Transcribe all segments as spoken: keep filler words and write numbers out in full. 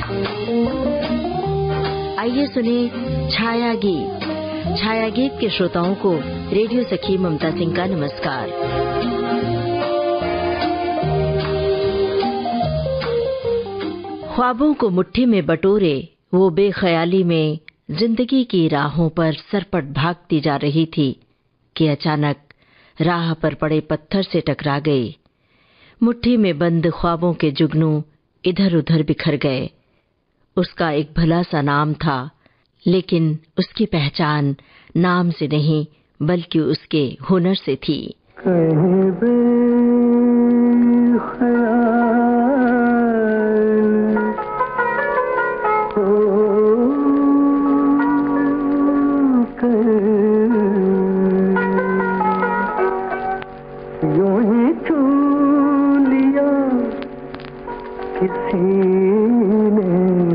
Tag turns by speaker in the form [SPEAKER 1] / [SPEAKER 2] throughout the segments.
[SPEAKER 1] आइए सुने छाया गीत। छाया गीत के श्रोताओं को रेडियो सखी ममता सिंह का नमस्कार। ख्वाबों को मुट्ठी में बटोरे वो बेख्याली में जिंदगी की राहों पर सरपट भागती जा रही थी कि अचानक राह पर पड़े पत्थर से टकरा गई। मुट्ठी में बंद ख्वाबों के जुगनू इधर उधर बिखर गए। उसका एक भला सा नाम था, लेकिन उसकी पहचान नाम से नहीं बल्कि उसके हुनर से थी।
[SPEAKER 2] कहीं यूं ही छू लिया किसी ने,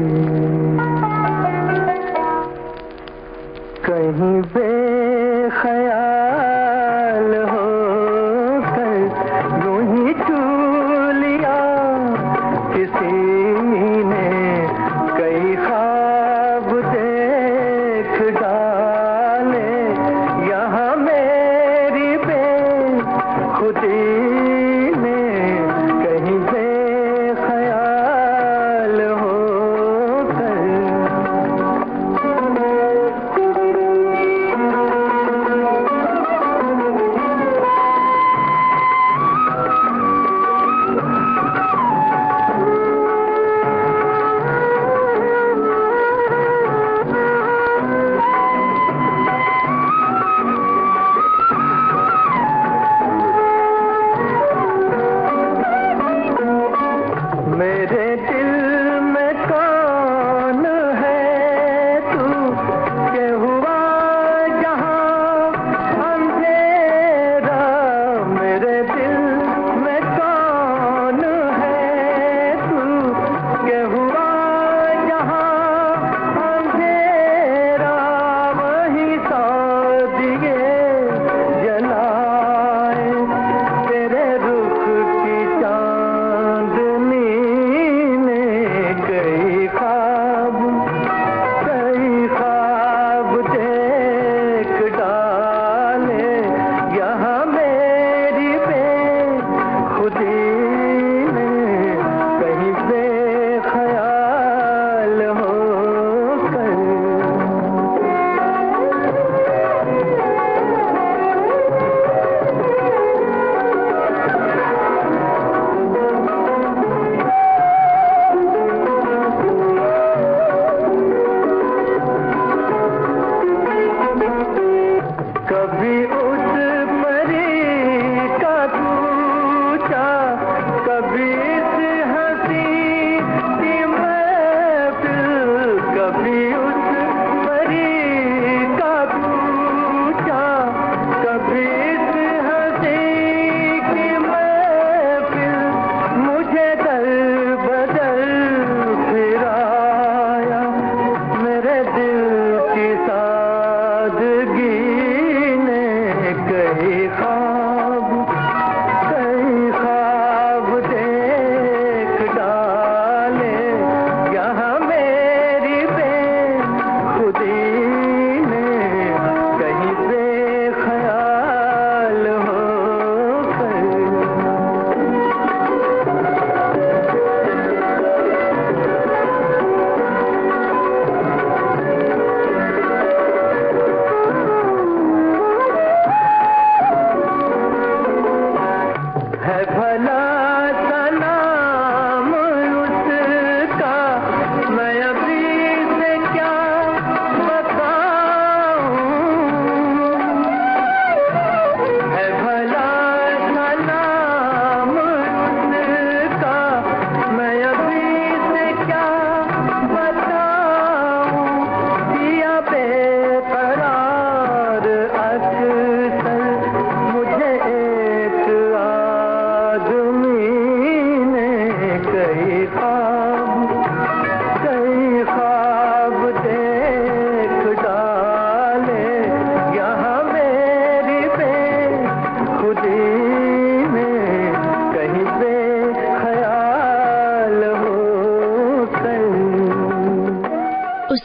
[SPEAKER 2] कहीं बेख्याल हो कर यूं ही छू लिया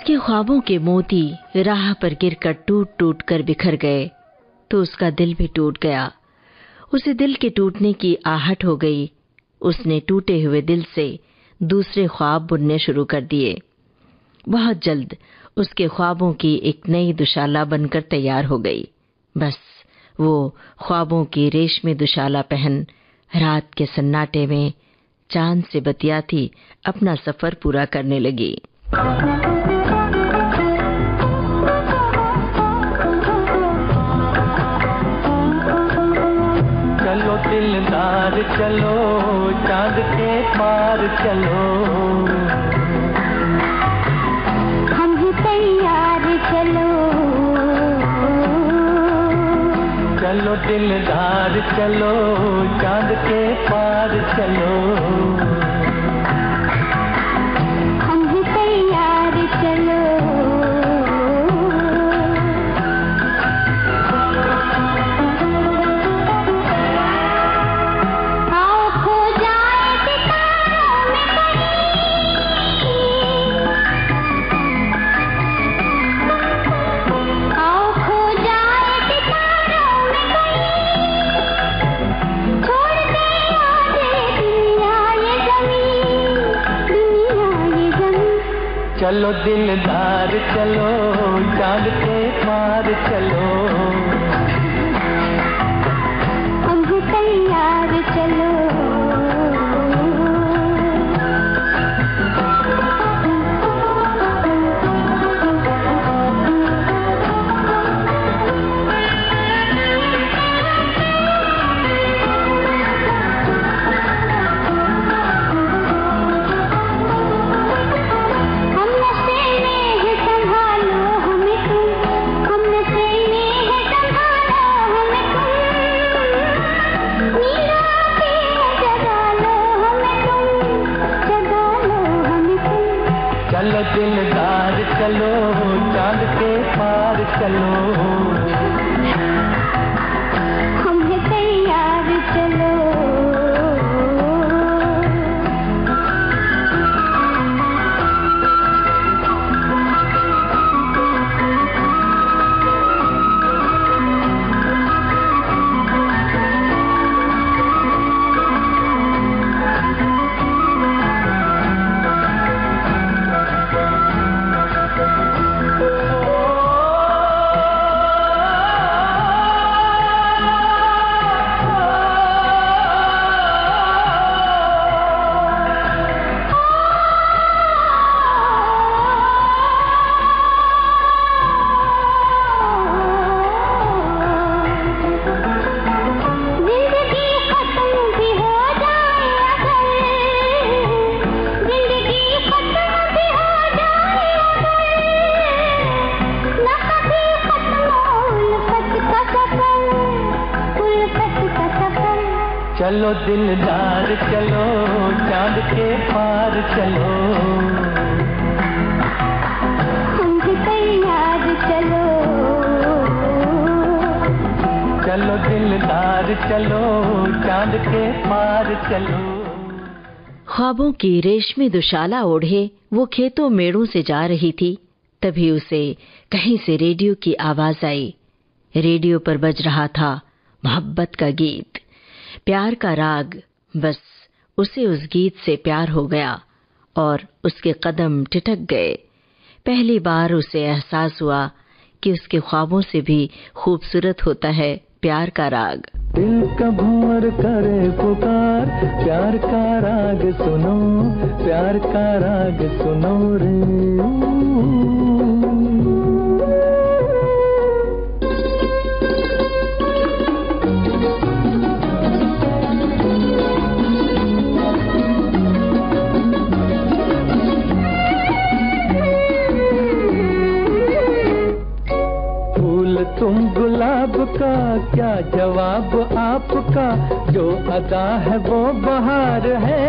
[SPEAKER 1] उसके ख्वाबों के मोती राह पर गिरकर टूट टूट कर बिखर गए तो उसका दिल भी टूट गया। उसे दिल के टूटने की आहट हो गई। उसने टूटे हुए दिल से दूसरे ख्वाब बुनने शुरू कर दिए। बहुत जल्द उसके ख्वाबों की एक नई दुशाला बनकर तैयार हो गई। बस वो ख्वाबों की रेशमी दुशाला पहन रात के सन्नाटे में चांद से बतियाती अपना सफर पूरा करने लगी।
[SPEAKER 2] चलो दिलदार चलो, चांद के पार चलो,
[SPEAKER 3] हम ही तैयार चलो।
[SPEAKER 2] चलो दिलदार चलो, चांद के पार चलो,
[SPEAKER 3] हम ही तैयार चलो। आओ खो जाए सितारों में कहीं, आओ खो जाए सितारों में कहीं, छोड़ दे आज दुनिया ये ज़मीं, दुनिया ये ज़मीं।
[SPEAKER 2] चलो दिलदार चलो, चांद के पार चलो,
[SPEAKER 3] हम ही तैयार चलो। हम नशे में है संभालो हमें तुम, हम नशे में है संभालो हमें तुम, नीलों पे जगा लो हमें तुम, जगा लो हमें तुम।
[SPEAKER 2] चलो दिलदार चलो, चांद के पार चलो,
[SPEAKER 3] हम है तैयार चलो। जिंदगी खत्म भी हो जाए अगर, जिंदगी खत्म भी हो जाए अगर, न कभी खत्म उल्फत का सफर, उल्फत का सफर।
[SPEAKER 2] चलो दिलदार चलो, चांद के पार चलो,
[SPEAKER 3] हम भी तैयार चलो।
[SPEAKER 2] चलो दिलदार चलो, चांद के पार चलो।
[SPEAKER 1] ख्वाबों की रेशमी दुशाला ओढ़े वो खेतों मेड़ों से जा रही थी। तभी उसे कहीं से रेडियो की आवाज आई। रेडियो पर बज रहा था मोहब्बत का गीत, प्यार का राग। बस उसे उस गीत से प्यार हो गया और उसके कदम टिटक गए। पहली बार उसे एहसास हुआ कि उसके ख्वाबों से भी खूबसूरत होता है प्यार का राग।
[SPEAKER 2] दिल का भंवर करे पुकार, प्यार का राग सुनो, प्यार का राग सुनो रे। फूल तुम गुलाब का, क्या जवाब आपका, जो अदा है वो बहार है।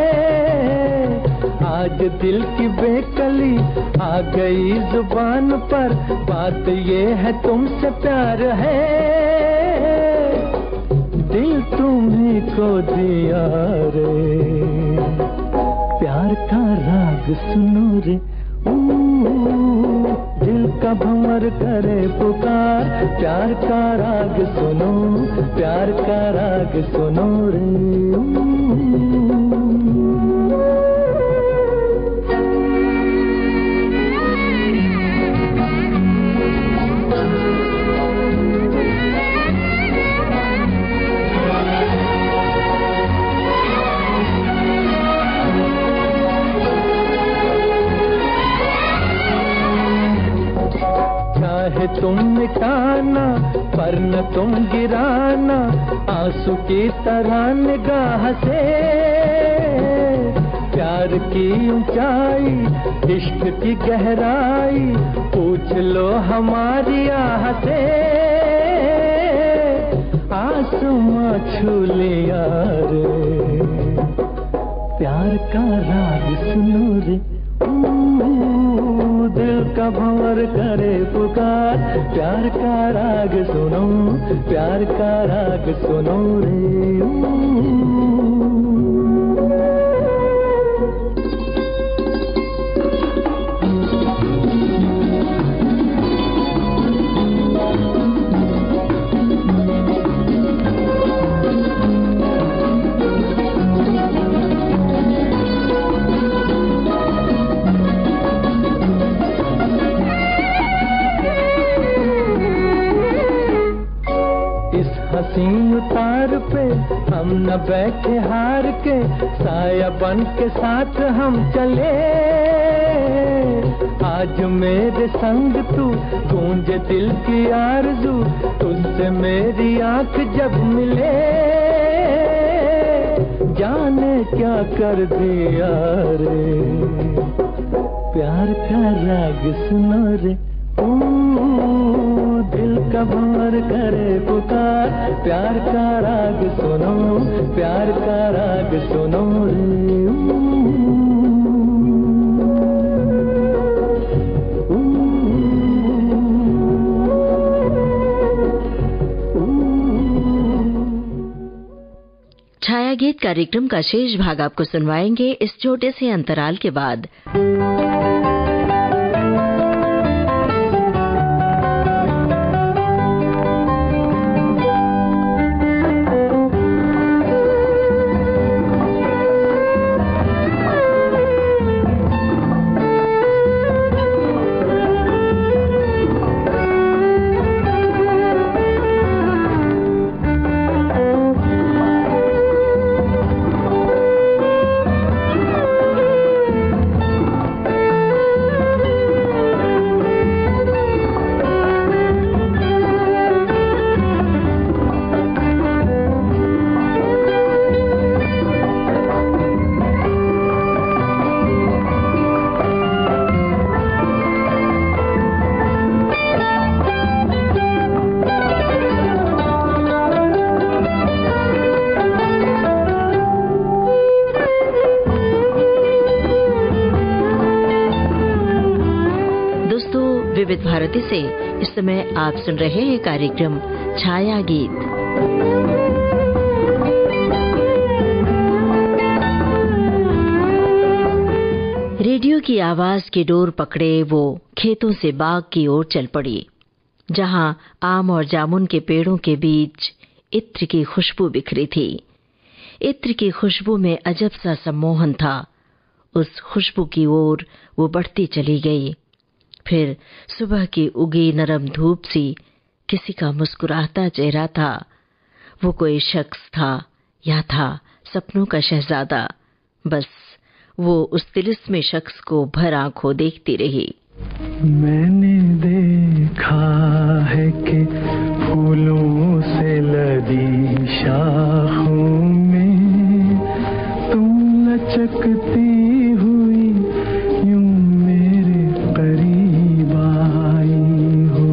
[SPEAKER 2] आज दिल की बेकली आ गई जुबान पर, बात ये है तुमसे प्यार है। दिल तुम्ही को दिया रे, प्यार का राग सुनो रे। दिल का भंवर करे पुकार, प्यार का राग सुनो, प्यार का राग सुनो रे। तुम मिटाना पर न तुम गिराना, आंसू की तरह निगाह से। प्यार की ऊंचाई, इश्क की गहराई, पूछ लो हमारी आह से। आसमां छू लिया रे, प्यार का राग सुनो रे। दिल का भंवर करे पुकार, प्यार का राग सुनो, प्यार का राग सुनो रे। उतार पे हम न बैठे हार के, साया बन के साथ हम चले। आज मेरे संग तू, गूंज दिल की आरज़ू, तुझसे मेरी आंख जब मिले। जाने क्या कर दिया रे, प्यार का राग सुनो रे। दिल का भंवर करे पुकार, प्यार का राग सुनो, प्यार का राग सुनो रे।
[SPEAKER 1] छाया गीत कार्यक्रम का शेष भाग आपको सुनवाएंगे इस छोटे से अंतराल के बाद। विविध भारती से इस समय आप सुन रहे हैं कार्यक्रम छाया गीत। रेडियो की आवाज की डोर पकड़े वो खेतों से बाग की ओर चल पड़ी, जहां आम और जामुन के पेड़ों के बीच इत्र की खुशबू बिखरी थी। इत्र की खुशबू में अजब सा सम्मोहन था। उस खुशबू की ओर वो बढ़ती चली गई। फिर सुबह की उगी नरम धूप सी किसी का मुस्कुराता चेहरा था। वो कोई शख्स था या था सपनों का शहजादा। बस वो उस तिलिस्मी शख्स को भर आंखों देखती रही।
[SPEAKER 2] मैंने देखा है कि फूलों से लदी शाखों में तुम लचकती हुई यूं मेरे करीब आई हो,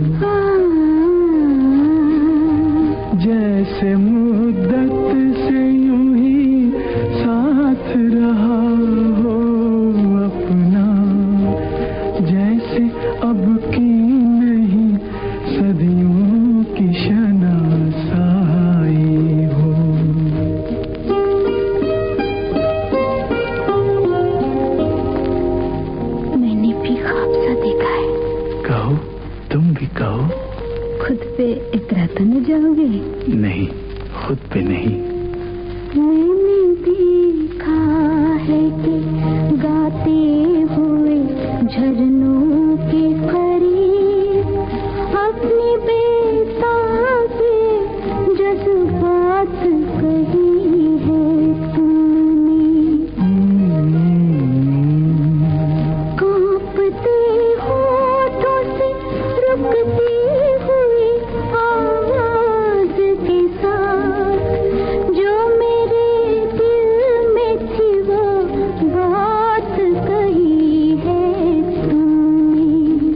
[SPEAKER 2] जैसे मुद्दत से यूं ही साथ रहा हो अपना, जैसे अब की नहीं सदियों की शनासाई हो। कहो।
[SPEAKER 3] खुद पे इतरा तो न जाओगे?
[SPEAKER 2] नहीं, खुद पे नहीं।
[SPEAKER 3] मैंने देखा है कि गाते हुए झरनों के करीब अपनी बेताबी जज्बात कही है तुमने। कांपते होठों से रुकती हुई आवाज के साथ जो मेरे दिल में थी वो बात कही है तुमने।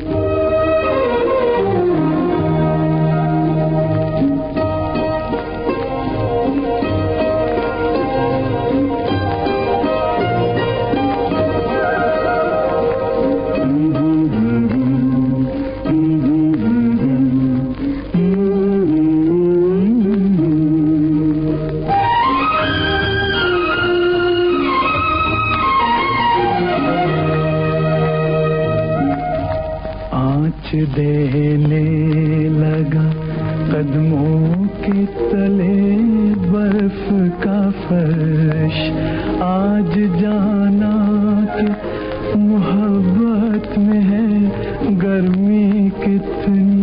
[SPEAKER 2] आँच देने लगा कदमों के तले बर्फ का फर्श। आज जाना कि मोहब्बत में है गर्मी कितनी।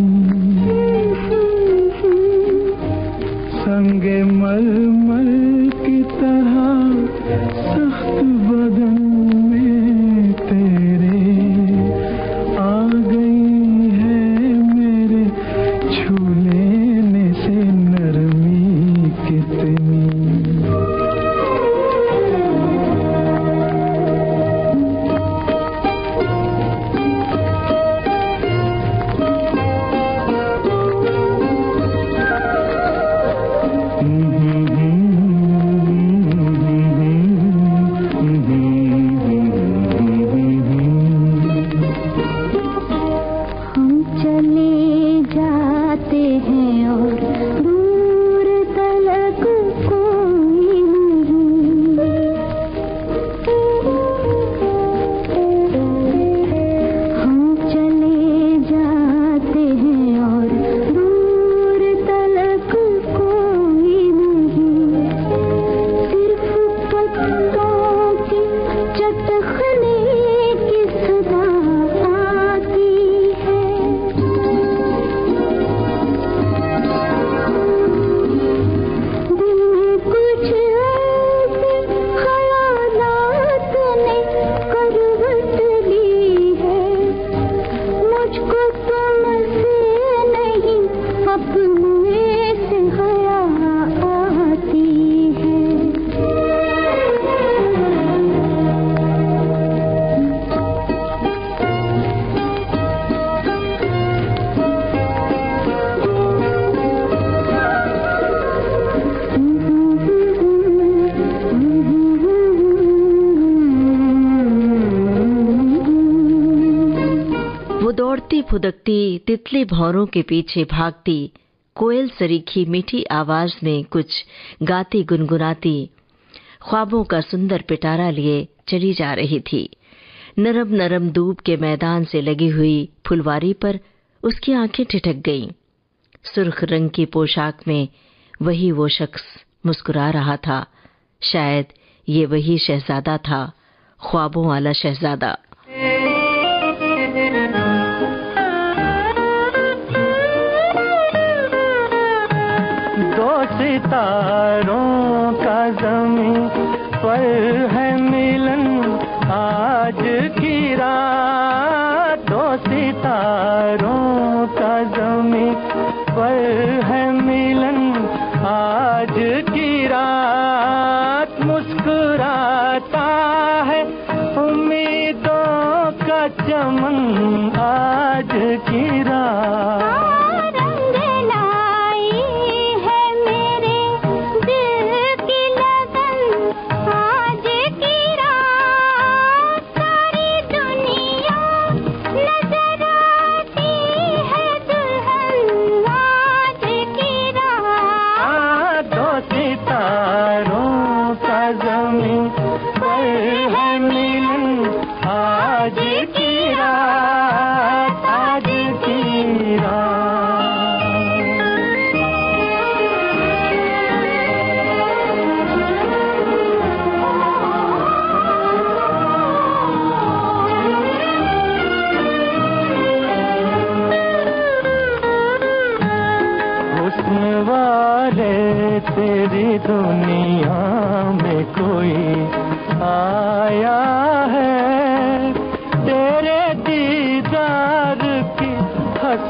[SPEAKER 2] संगे मरमर की तरह सख्त बदन में तेरे आ गई है मेरे छू लेने से नरमी कितनी।
[SPEAKER 1] दौड़ती फुदकती तितली भौरों के पीछे भागती कोयल सरीखी मीठी आवाज में कुछ गाती गुनगुनाती ख्वाबों का सुंदर पिटारा लिए चली जा रही थी। नरम नरम दूब के मैदान से लगी हुई फुलवारी पर उसकी आंखें ठिठक गईं। सुर्ख रंग की पोशाक में वही वो शख्स मुस्कुरा रहा था। शायद ये वही शहजादा था, ख्वाबों वाला शहजादा।
[SPEAKER 2] दो सितारों का ज़मीं पर है मिलन आज की रात। दो सितारों का ज़मीं पर है मिलन आज की रात। मुस्कुराता है उम्मीदों का चमन आज की रात। आज की रात, आज की रात।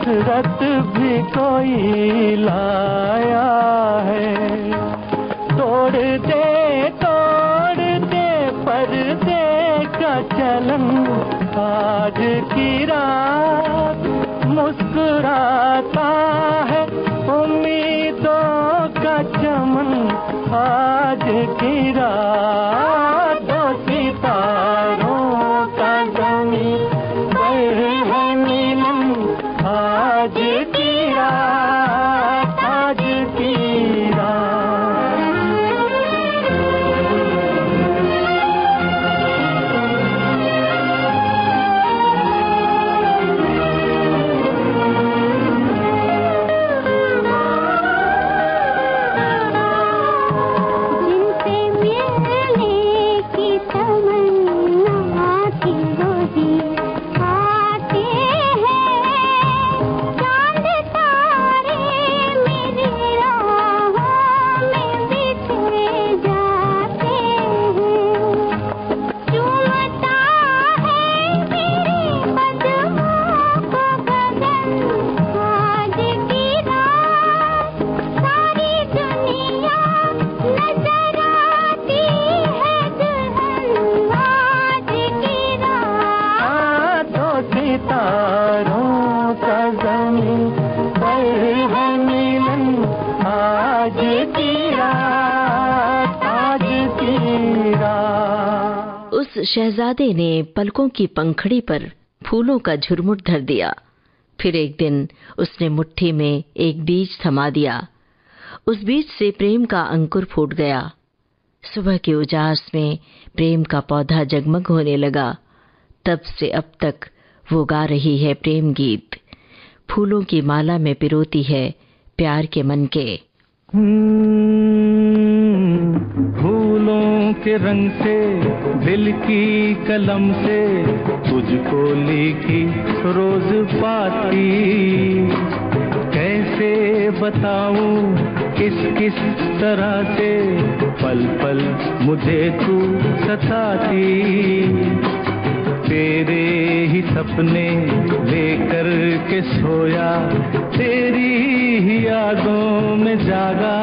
[SPEAKER 2] हसरत भी कोई लाया है। तोड़ दे तोड़ दे पर्दे का चलन, आज की रात मुस्कुराता है उम्मीदों का चमन, आज की रात दो सितारों का ज़मीं पर है मिलन, आज की रात आज की रात।
[SPEAKER 1] शहजादे ने पलकों की पंखड़ी पर फूलों का झुरमुट धर दिया। फिर एक दिन उसने मुट्ठी में एक बीज थमा दिया। उस बीज से प्रेम का अंकुर फूट गया। सुबह के उजास में प्रेम का पौधा जगमग होने लगा। तब से अब तक वो गा रही है प्रेम गीत, फूलों की माला में पिरोती है प्यार के मन के।
[SPEAKER 2] फूलों के रंग से दिल की कलम से तुझको लिखी रोज पाती, कैसे बताऊं किस किस तरह से पल पल मुझे तू सताती। तेरे ही सपने लेकर के सोया, तेरी ही यादों में जागा,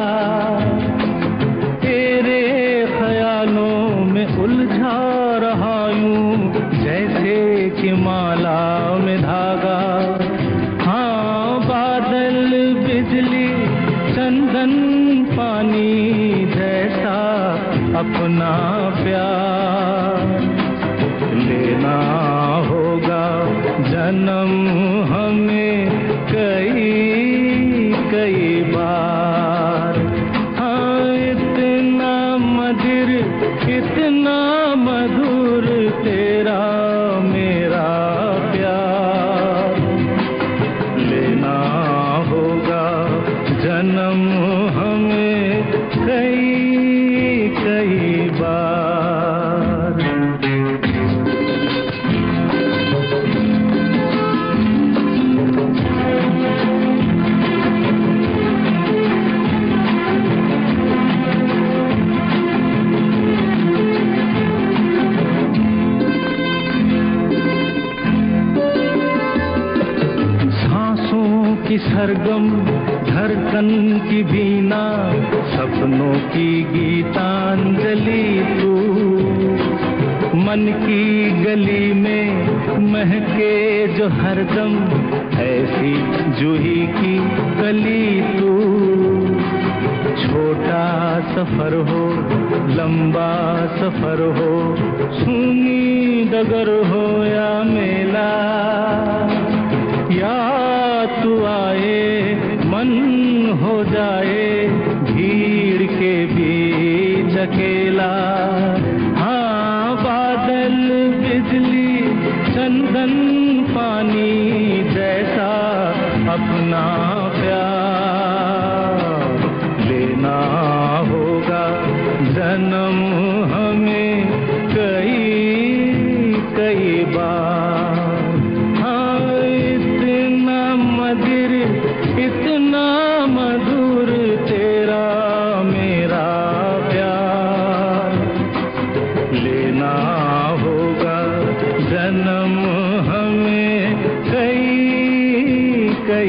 [SPEAKER 2] तेरे ख्यालों में उलझा रहा यूं जैसे कि माला में धागा। हाँ, बादल बिजली चंदन पानी जैसा अपना प्यार लेना होगा जन्म हमें कई कई बार। हाँ, इतना मधुर इतना मधुर तेरा मेरा प्यार लेना होगा जन्म हमें कई कई बार। की सरगम धड़कन की बीना, सपनों की गीतांजलि तू, मन की गली में महके जो हरदम ऐसी जूही की कली तू। छोटा सफर हो लंबा सफर हो, सूनी डगर हो या मेला, या तू आए मन हो जाए भीड़ के बीच अकेला। हाँ, बादल बिजली चंदन पानी जैसा अपना प्यार लेना होगा जन्म हमें कई कई बार। इतना मधुर तेरा मेरा प्यार लेना होगा जन्म हमें कई कई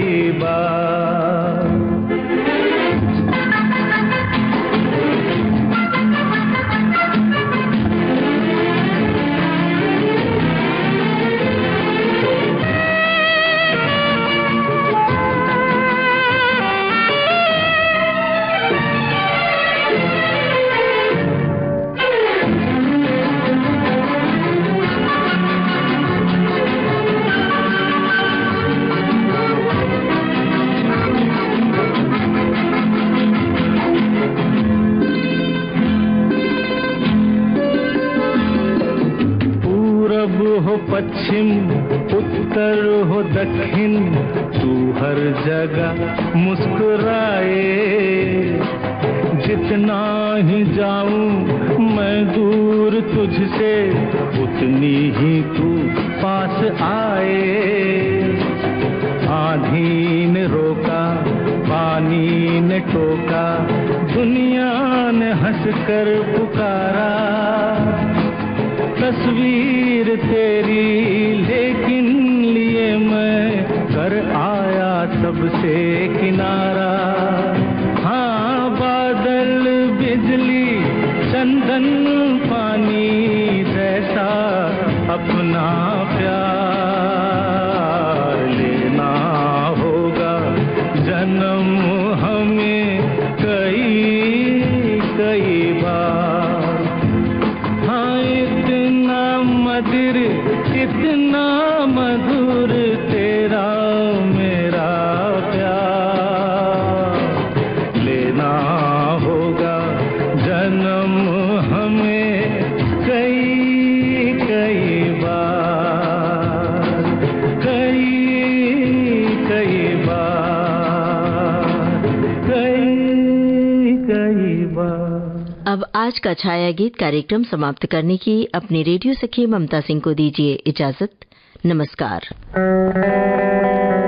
[SPEAKER 2] हो पश्चिम उत्तर हो दक्षिण, तू हर जगह मुस्कुराए। जितना ही जाऊं मैं दूर तुझसे, उतनी ही तू पास आए। आंधी ने रोका, पानी ने टोका, दुनिया ने हंसकर पुकारा। तस्वीर तेरी लेकिन लिए मैं कर आया सबसे किनारा। हाँ, बादल बिजली चंदन पानी जैसा अपना प्यार लेना होगा जन्म हमें कई कई बार। हाँ, इतना मधुर इतना मधुर तेरा मेरा प्यार लेना होगा जन्म हमें कई कई बार, कई कई बार, कई कई बार।
[SPEAKER 1] अब आज का छाया गीत कार्यक्रम समाप्त करने की अपनी रेडियो सखी ममता सिंह को दीजिए इजाजत। नमस्कार।